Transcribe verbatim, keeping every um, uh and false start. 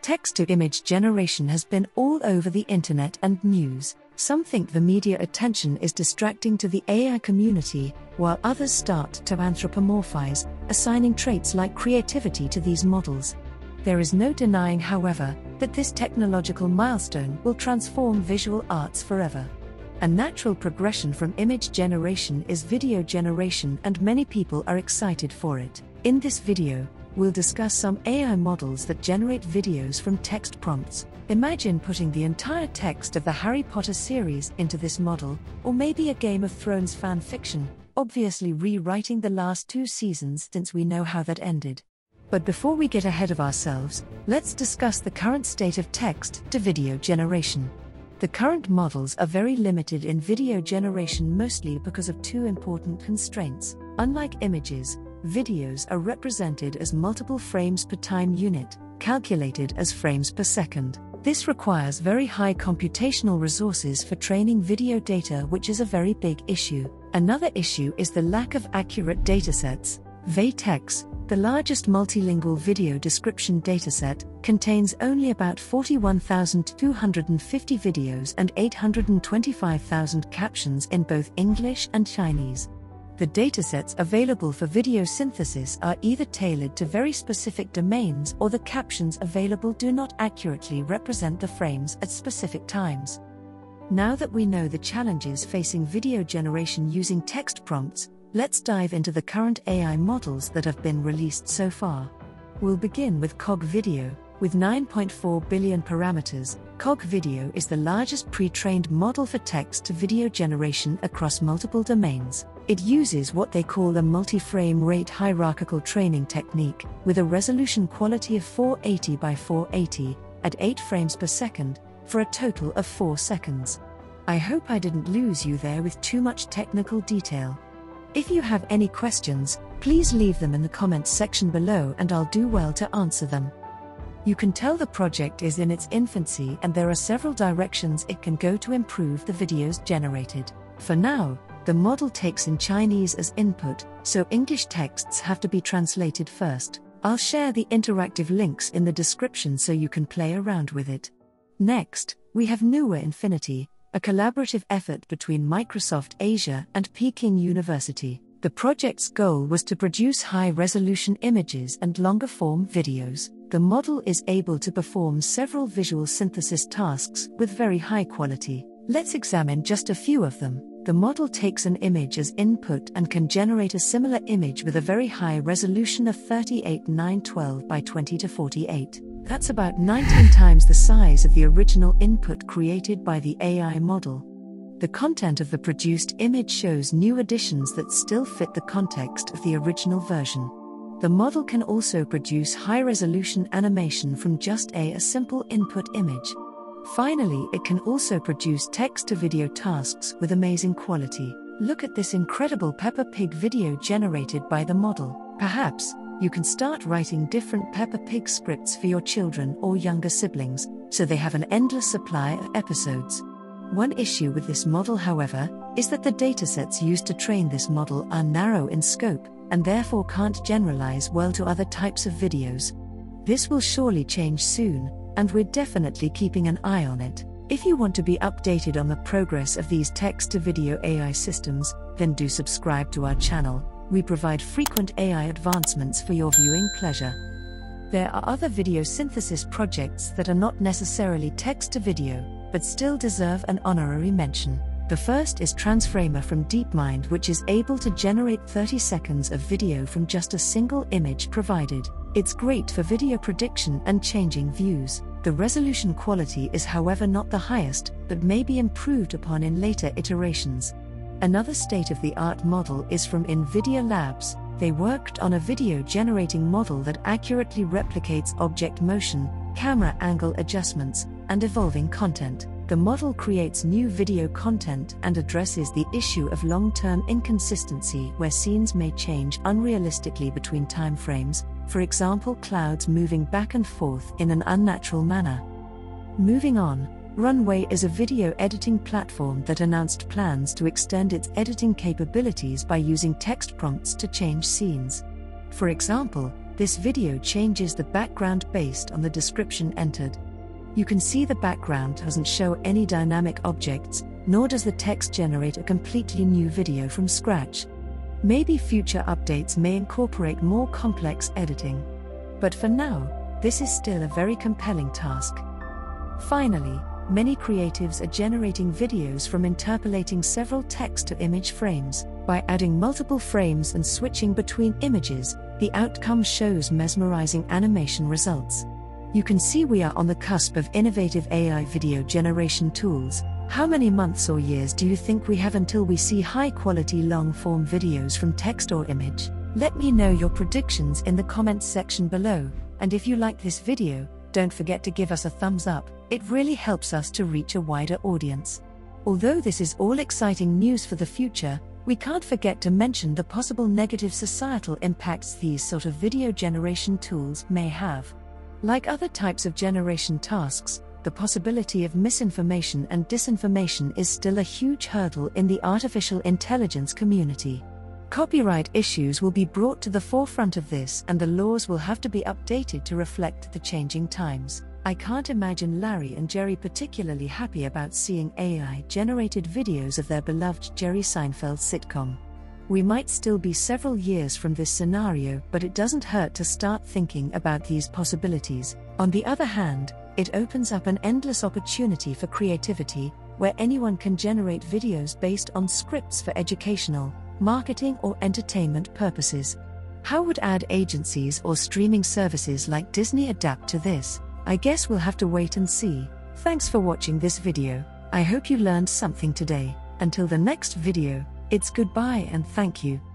Text-to-image generation has been all over the internet and news. Some think the media attention is distracting to the A I community, while others start to anthropomorphize, assigning traits like creativity to these models. There is no denying, however, that this technological milestone will transform visual arts forever. A natural progression from image generation is video generation, and many people are excited for it. In this video, we'll discuss some A I models that generate videos from text prompts. Imagine putting the entire text of the Harry Potter series into this model, or maybe a Game of Thrones fan fiction, obviously rewriting the last two seasons since we know how that ended. But before we get ahead of ourselves, let's discuss the current state of text-to-video generation. The current models are very limited in video generation, mostly because of two important constraints. Unlike images, videos are represented as multiple frames per time unit, calculated as frames per second. This requires very high computational resources for training video data, which is a very big issue. Another issue is the lack of accurate datasets. Vatex, the largest multilingual video description dataset, contains only about forty-one thousand two hundred fifty videos and eight hundred twenty-five thousand captions in both English and Chinese. The datasets available for video synthesis are either tailored to very specific domains, or the captions available do not accurately represent the frames at specific times. Now that we know the challenges facing video generation using text prompts, let's dive into the current A I models that have been released so far. We'll begin with Cogvideo. With nine point four billion parameters, Cogvideo is the largest pre-trained model for text-to-video generation across multiple domains. It uses what they call a multi-frame rate hierarchical training technique, with a resolution quality of four eighty by four eighty, at eight frames per second, for a total of four seconds. I hope I didn't lose you there with too much technical detail. If you have any questions, please leave them in the comments section below and I'll do well to answer them. You can tell the project is in its infancy, and there are several directions it can go to improve the videos generated. For now, the model takes in Chinese as input, so English texts have to be translated first. I'll share the interactive links in the description so you can play around with it. Next, we have Newer Infinity, a collaborative effort between Microsoft Asia and Peking University. The project's goal was to produce high-resolution images and longer-form videos. The model is able to perform several visual synthesis tasks with very high quality. Let's examine just a few of them. The model takes an image as input and can generate a similar image with a very high resolution of thirty-eight nine twelve by twenty to forty-eight. That's about nineteen times the size of the original input created by the A I model. The content of the produced image shows new additions that still fit the context of the original version. The model can also produce high-resolution animation from just a, a simple input image. Finally, it can also produce text-to-video tasks with amazing quality. Look at this incredible Peppa Pig video generated by the model. Perhaps you can start writing different Peppa Pig scripts for your children or younger siblings, so they have an endless supply of episodes. One issue with this model, however, is that the datasets used to train this model are narrow in scope, and therefore can't generalize well to other types of videos. This will surely change soon, and we're definitely keeping an eye on it. If you want to be updated on the progress of these text-to-video A I systems, then do subscribe to our channel. We provide frequent A I advancements for your viewing pleasure. There are other video synthesis projects that are not necessarily text-to-video, but still deserve an honorary mention. The first is Transframer from DeepMind, which is able to generate thirty seconds of video from just a single image provided. It's great for video prediction and changing views. The resolution quality is, however, not the highest, but may be improved upon in later iterations. Another state-of-the-art model is from NVIDIA Labs. They worked on a video generating model that accurately replicates object motion, camera angle adjustments, and evolving content. The model creates new video content and addresses the issue of long-term inconsistency where scenes may change unrealistically between time frames, for example clouds moving back and forth in an unnatural manner. Moving on, Runway is a video editing platform that announced plans to extend its editing capabilities by using text prompts to change scenes. For example, This video changes the background based on the description entered. You can see the background doesn't show any dynamic objects, nor does the text generate a completely new video from scratch. Maybe future updates may incorporate more complex editing. But for now, this is still a very compelling task. Finally, many creatives are generating videos from interpolating several text-to-image frames. By adding multiple frames and switching between images, the outcome shows mesmerizing animation results. You can see we are on the cusp of innovative A I video generation tools. How many months or years do you think we have until we see high-quality long-form videos from text or image? Let me know your predictions in the comments section below, and if you like this video, don't forget to give us a thumbs up. It really helps us to reach a wider audience. Although this is all exciting news for the future, we can't forget to mention the possible negative societal impacts these sort of video generation tools may have. Like other types of generation tasks, the possibility of misinformation and disinformation is still a huge hurdle in the artificial intelligence community. Copyright issues will be brought to the forefront of this, and the laws will have to be updated to reflect the changing times. I can't imagine Larry and Jerry particularly happy about seeing A I-generated videos of their beloved Jerry Seinfeld sitcom. We might still be several years from this scenario, but it doesn't hurt to start thinking about these possibilities. On the other hand, it opens up an endless opportunity for creativity, where anyone can generate videos based on scripts for educational, marketing, or entertainment purposes. How would ad agencies or streaming services like Disney adapt to this? I guess we'll have to wait and see. Thanks for watching this video. I hope you learned something today. Until the next video, it's goodbye and thank you.